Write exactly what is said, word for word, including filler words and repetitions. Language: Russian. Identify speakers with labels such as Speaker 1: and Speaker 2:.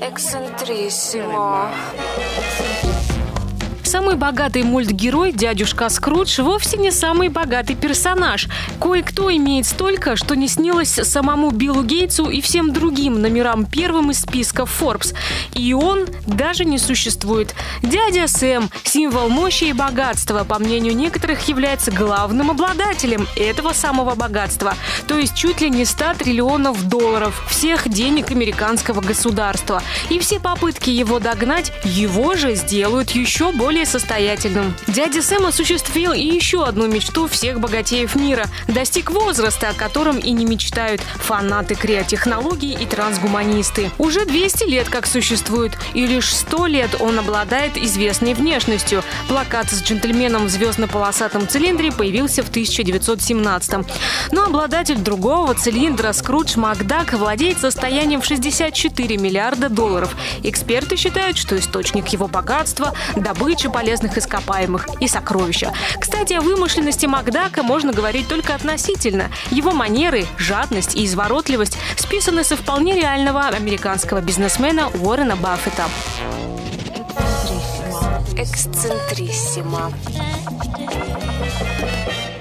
Speaker 1: Эксцентриссимо.
Speaker 2: Самый богатый мультгерой, дядюшка Скрудж, вовсе не самый богатый персонаж. Кое-кто имеет столько, что не снилось самому Биллу Гейтсу и всем другим номерам первым из списка Forbes. И он даже не существует. Дядя Сэм, символ мощи и богатства, по мнению некоторых, является главным обладателем этого самого богатства. То есть чуть ли не ста триллионов долларов всех денег американского государства. И все попытки его догнать его же сделают еще более состоятельным. Дядя Сэм осуществил и еще одну мечту всех богатеев мира. Достиг возраста, о котором и не мечтают фанаты криотехнологий и трансгуманисты. Уже двести лет как существует, и лишь сто лет он обладает известной внешностью. Плакат с джентльменом в звездно-полосатом цилиндре появился в тысяча девятьсот семнадцатом. Но обладатель другого цилиндра, Скрудж Макдак, владеет состоянием в шестьдесят четыре миллиарда долларов. Эксперты считают, что источник его богатства – добыча полезных ископаемых и сокровища. Кстати, о вымышленности Макдака можно говорить только относительно. Его манеры, жадность и изворотливость списаны со вполне реального американского бизнесмена Уоррена Баффета.
Speaker 1: Эксцентриссимо. Эксцентриссимо.